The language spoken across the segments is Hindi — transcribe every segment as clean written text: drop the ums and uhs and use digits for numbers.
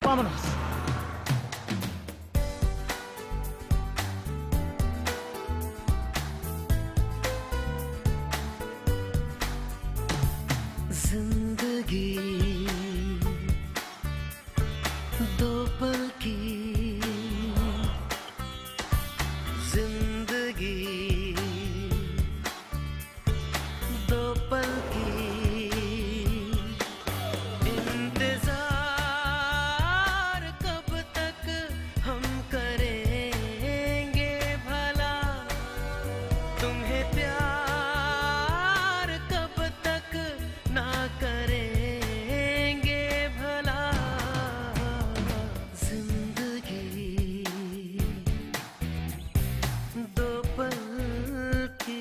Vámonos. जिंदगी दो पल की जिंदगी दो पल की इंतजार कब तक हम करेंगे भला तुम्हें प्यार कब तक ना करेंगे भला जिंदगी दो पल की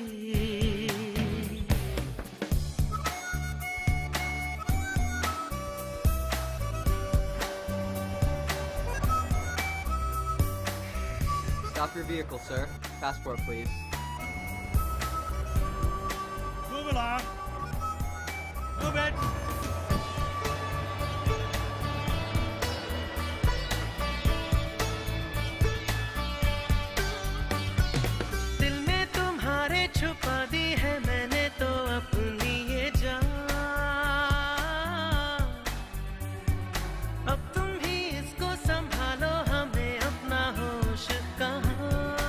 Stop your vehicle, sir. Passport, please. Move along. Move it. दिल में तुम्हारे छुपा दी है मैंने तो अपनी ये जान अब तुम ही इसको संभालो हमें अपना होश कहाँ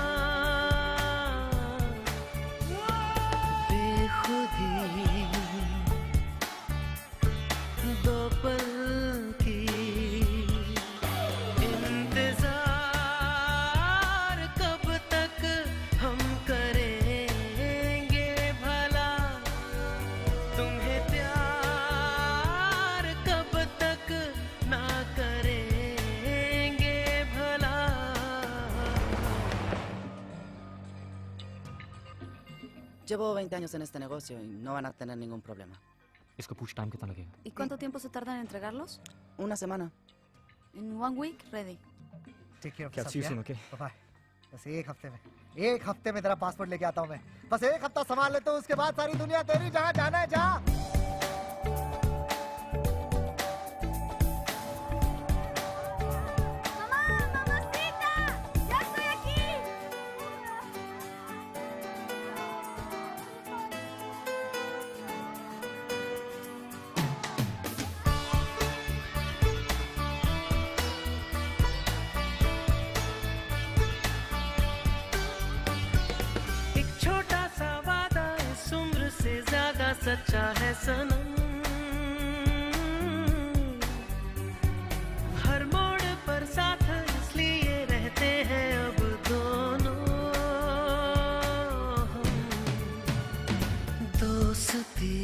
बेखुदी दो पल की इंतजार कब तक हम करेंगे भला तुम्हें प्यार कब तक ना करेंगे भला Llevo 20 años en este negocio y no van a tener ningún problema. इसका पूछ टाइम कितना लगेगा? ¿Y cuánto tiempo se tarda en entregarlos? Una semana. En 1 week, ready. ठीक है क्या चीज सुनो के? बाय बस एक हफ्ते में तेरा पासपोर्ट लेके आता हूँ मैं बस एक हफ्ता संभाल लेता हूँ उसके बाद सारी दुनिया तेरी जहाँ जाना है जा एक छोटा सा वादा इस उम्र से ज्यादा सच्चा है सनम हर मोड़ पर साथ इसलिए रहते हैं अब दोनों हम दोस्ती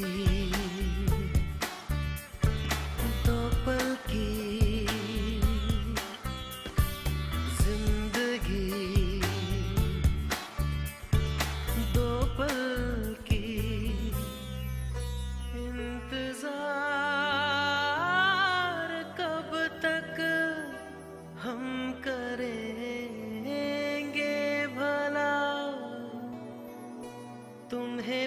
दो पल की जिंदगी दो पल की इंतजार कब तक हम करेंगे भला तुम्हें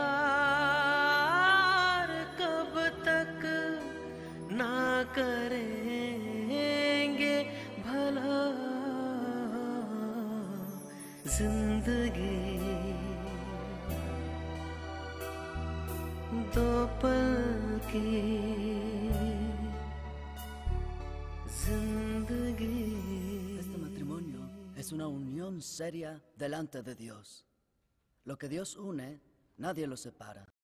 प्यार कब तक ना करेंगे भला जिंदगी दो पल की जिंदगी Este matrimonio es una unión seria delante de Dios. Lo que Dios une, nadie lo separa.